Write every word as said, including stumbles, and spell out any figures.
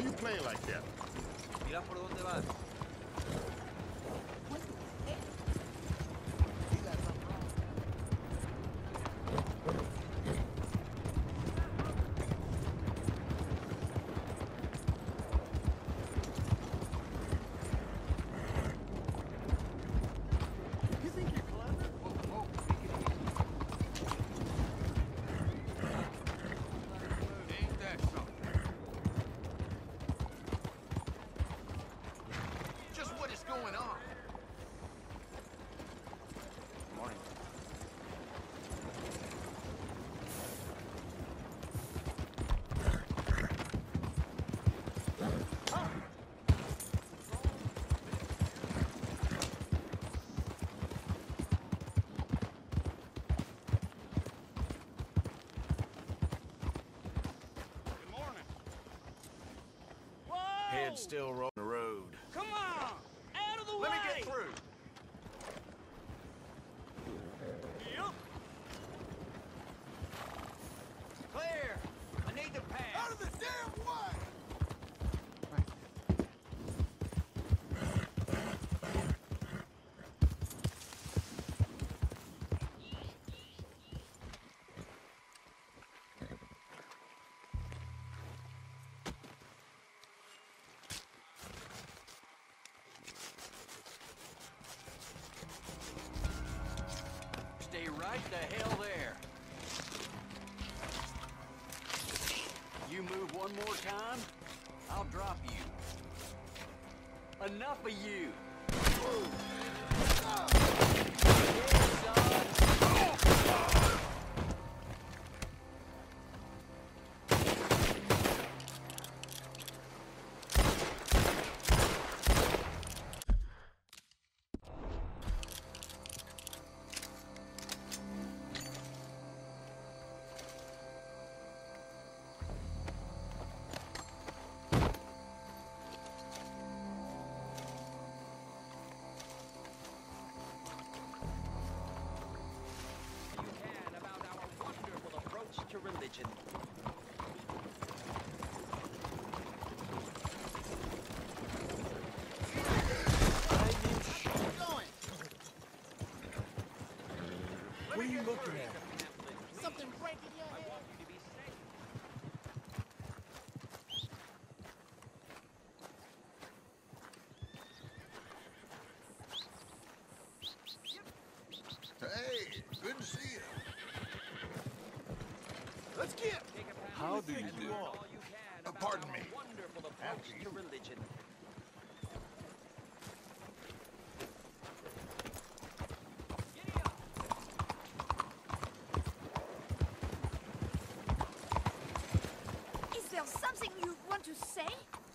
you playing like that? Mira por dónde vas. Head still rolling the road. Come on! Out of the Let way! me get through. Yep. Clear! I need to pass. Out of the damn way! Stay right the hell there. You move one more time, I'll drop you. Enough of you. Yeah, son. To religion. What are you looking at? Something breaking your head. Hey, good to see you. Let's get. How do you do? Uh, pardon me. Wonderful approach to religion. Is there something you want to say?